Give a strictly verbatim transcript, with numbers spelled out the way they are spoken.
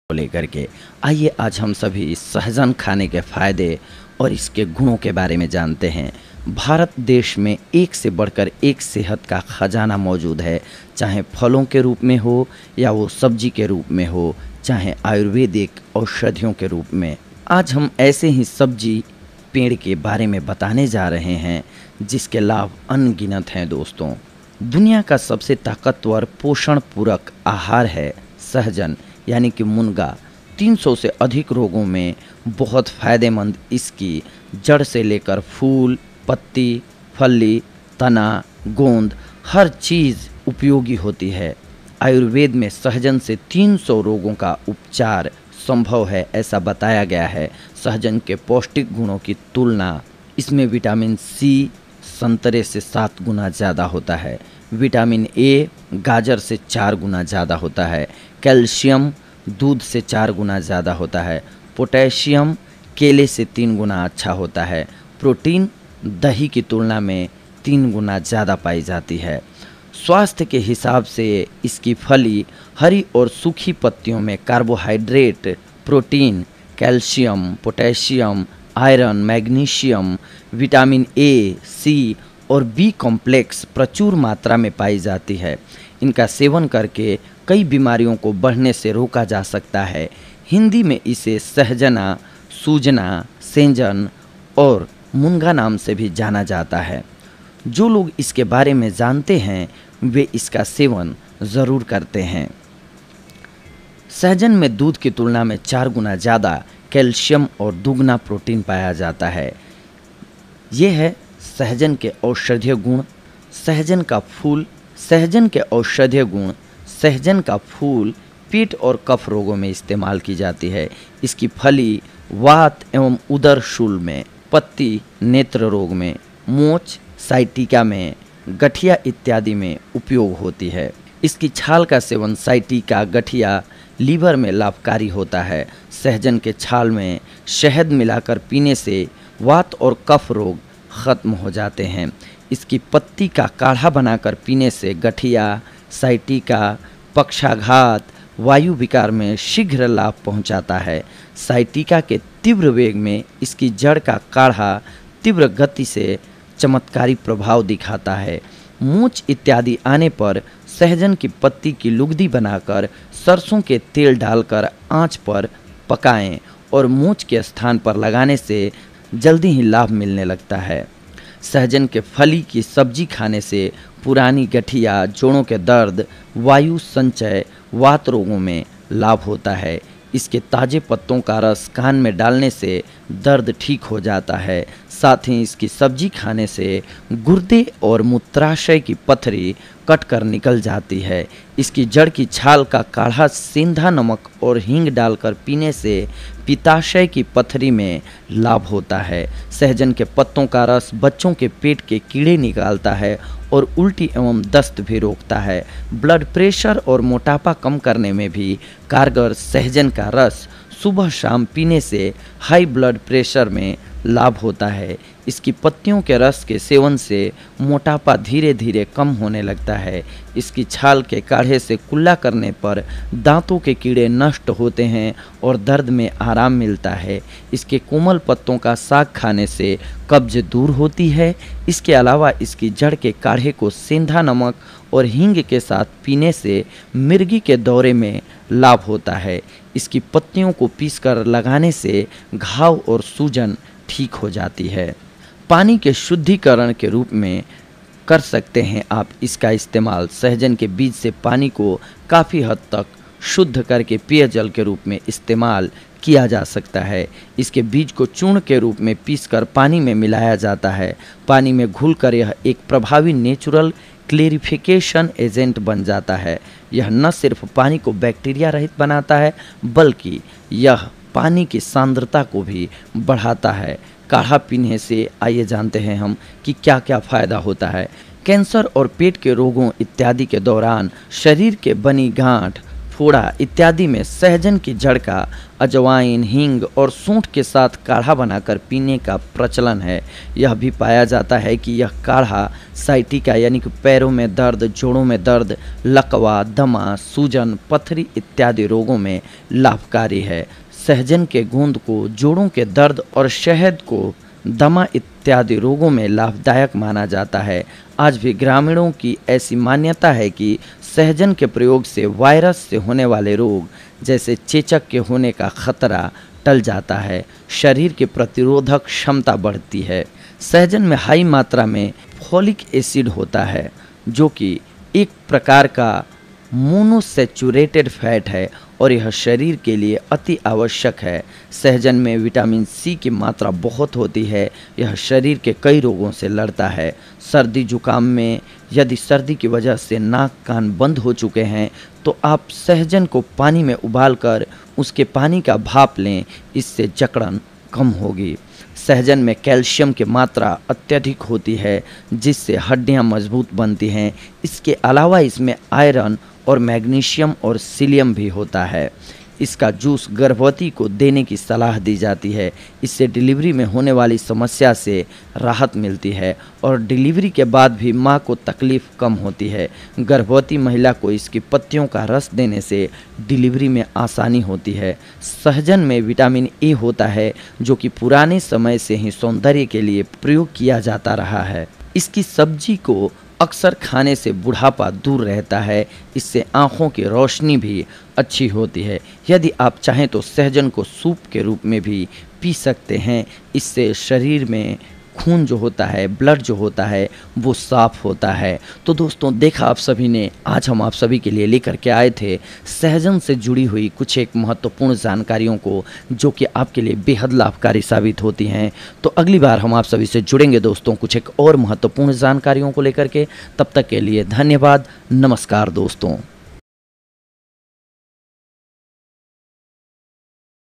को लेकर के आइए आज हम सभी सहजन खाने के फायदे और इसके गुणों के बारे में जानते हैं। भारत देश में एक से बढ़कर एक सेहत का खजाना मौजूद है, चाहे फलों के रूप में हो या वो सब्जी के रूप में हो, चाहे आयुर्वेदिक औषधियों के रूप में। आज हम ऐसे ही सब्जी पेड़ के बारे में बताने जा रहे हैं जिसके लाभ अनगिनत हैं। दोस्तों, दुनिया का सबसे ताकतवर पोषण पूरक आहार है सहजन यानी कि मुनगा। तीन सौ से अधिक रोगों में बहुत फायदेमंद इसकी जड़ से लेकर फूल, पत्ती, फली, तना, गोंद हर चीज़ उपयोगी होती है। आयुर्वेद में सहजन से तीन सौ रोगों का उपचार संभव है, ऐसा बताया गया है। सहजन के पौष्टिक गुणों की तुलना इसमें विटामिन सी संतरे से सात गुना ज़्यादा होता है, विटामिन ए गाजर से चार गुना ज़्यादा होता है, कैल्शियम दूध से चार गुना ज़्यादा होता है, पोटेशियम केले से तीन गुना अच्छा होता है, प्रोटीन दही की तुलना में तीन गुना ज़्यादा पाई जाती है। स्वास्थ्य के हिसाब से इसकी फली हरी और सूखी पत्तियों में carbohydrate, protein, calcium, potassium, iron, magnesium, vitamin A, C और बी कॉम्प्लेक्स प्रचुर मात्रा में पाई जाती है। इनका सेवन करके कई बीमारियों को बढ़ने से रोका जा सकता है। हिंदी में इसे सहजना, सूजना, सेंजन और मुनगा नाम से भी जाना जाता है। जो लोग इसके बारे में जानते हैं वे इसका सेवन ज़रूर करते हैं। सहजन में दूध की तुलना में चार गुना ज़्यादा कैल्शियम और दुगना प्रोटीन पाया जाता है। ये है सहजन के औषधीय गुण। सहजन का फूल सहजन के औषधीय गुण सहजन का फूल पेट और कफ रोगों में इस्तेमाल की जाती है। इसकी फली वात एवं उदर शूल में, पत्ती नेत्र रोग में, मोच साइटिका में, गठिया इत्यादि में उपयोग होती है। इसकी छाल का सेवन साइटिका, गठिया, लीवर में लाभकारी होता है। सहजन के छाल में शहद मिलाकर पीने से वात और कफ रोग खत्म हो जाते हैं। इसकी पत्ती का काढ़ा बनाकर पीने से गठिया, साइटिका, पक्षाघात, वायु विकार में शीघ्र लाभ पहुंचाता है। साइटिका के तीव्र वेग में इसकी जड़ का काढ़ा तीव्र गति से चमत्कारी प्रभाव दिखाता है। मूंछ इत्यादि आने पर सहजन की पत्ती की लुगदी बनाकर सरसों के तेल डालकर आंच पर पकाएं और मूंछ के स्थान पर लगाने से जल्दी ही लाभ मिलने लगता है। सहजन के फली की सब्जी खाने से पुरानी गठिया, जोड़ों के दर्द, वायु संचय, वात रोगों में लाभ होता है। इसके ताज़े पत्तों का रस कान में डालने से दर्द ठीक हो जाता है। साथ ही इसकी सब्जी खाने से गुर्दे और मूत्राशय की पथरी कट कर निकल जाती है। इसकी जड़ की छाल का काढ़ा सेंधा नमक और हींग डालकर पीने से पित्ताशय की पथरी में लाभ होता है। सहजन के पत्तों का रस बच्चों के पेट के कीड़े निकालता है और उल्टी एवं दस्त भी रोकता है। ब्लड प्रेशर और मोटापा कम करने में भी कारगर सहजन का रस सुबह शाम पीने से हाई ब्लड प्रेशर में लाभ होता है। इसकी पत्तियों के रस के सेवन से मोटापा धीरे धीरे कम होने लगता है। इसकी छाल के काढ़े से कुल्ला करने पर दांतों के कीड़े नष्ट होते हैं और दर्द में आराम मिलता है। इसके कोमल पत्तों का साग खाने से कब्ज दूर होती है। इसके अलावा इसकी जड़ के काढ़े को सेंधा नमक और हींग के साथ पीने से मिर्गी के दौरे में लाभ होता है। इसकी पत्तियों को पीसकर लगाने से घाव और सूजन ठीक हो जाती है। पानी के शुद्धिकरण के रूप में कर सकते हैं आप इसका इस्तेमाल। सहजन के बीज से पानी को काफ़ी हद तक शुद्ध करके पेयजल के रूप में इस्तेमाल किया जा सकता है। इसके बीज को चूर्ण के रूप में पीसकर पानी में मिलाया जाता है। पानी में घुलकर यह एक प्रभावी नेचुरल क्लेरिफिकेशन एजेंट बन जाता है। यह न सिर्फ पानी को बैक्टीरिया रहित बनाता है बल्कि यह पानी की सांद्रता को भी बढ़ाता है। काढ़ा पीने से आइए जानते हैं हम कि क्या क्या फ़ायदा होता है। कैंसर और पेट के रोगों इत्यादि के दौरान शरीर के बनी गांठ, फोड़ा इत्यादि में सहजन की जड़ का अजवाइन, हींग और सूंठ के साथ काढ़ा बनाकर पीने का प्रचलन है। यह भी पाया जाता है कि यह काढ़ा साइटिका यानी कि पैरों में दर्द, जोड़ों में दर्द, लकवा, दमा, सूजन, पथरी इत्यादि रोगों में लाभकारी है। सहजन के गूंद को जोड़ों के दर्द और शहद को दमा इत्यादि रोगों में लाभदायक माना जाता है। आज भी ग्रामीणों की ऐसी मान्यता है कि सहजन के प्रयोग से वायरस से होने वाले रोग जैसे चेचक के होने का खतरा टल जाता है, शरीर की प्रतिरोधक क्षमता बढ़ती है। सहजन में हाई मात्रा में फोलिक एसिड होता है जो कि एक प्रकार का मोनोसैचुरेटेड फैट है और यह शरीर के लिए अति आवश्यक है। सहजन में विटामिन सी की मात्रा बहुत होती है। यह शरीर के कई रोगों से लड़ता है। सर्दी जुकाम में यदि सर्दी की वजह से नाक कान बंद हो चुके हैं तो आप सहजन को पानी में उबालकर उसके पानी का भाप लें, इससे जकड़न कम होगी। सहजन में कैल्शियम की मात्रा अत्यधिक होती है जिससे हड्डियां मजबूत बनती हैं। इसके अलावा इसमें आयरन और मैग्नीशियम और सीलियम भी होता है। इसका जूस गर्भवती को देने की सलाह दी जाती है। इससे डिलीवरी में होने वाली समस्या से राहत मिलती है और डिलीवरी के बाद भी माँ को तकलीफ़ कम होती है। गर्भवती महिला को इसकी पत्तियों का रस देने से डिलीवरी में आसानी होती है। सहजन में विटामिन ए होता है जो कि पुराने समय से ही सौंदर्य के लिए प्रयोग किया जाता रहा है। इसकी सब्जी को अक्सर खाने से बुढ़ापा दूर रहता है। इससे आँखों की रोशनी भी अच्छी होती है। यदि आप चाहें तो सहजन को सूप के रूप में भी पी सकते हैं। इससे शरीर में खून जो होता है, ब्लड जो होता है वो साफ होता है। तो दोस्तों देखा आप सभी ने, आज हम आप सभी के लिए लेकर के आए थे सहजन से जुड़ी हुई कुछ एक महत्वपूर्ण जानकारियों को जो कि आपके लिए बेहद लाभकारी साबित होती हैं। तो अगली बार हम आप सभी से जुड़ेंगे दोस्तों कुछ एक और महत्वपूर्ण जानकारियों को लेकर के। तब तक के लिए धन्यवाद। नमस्कार दोस्तों।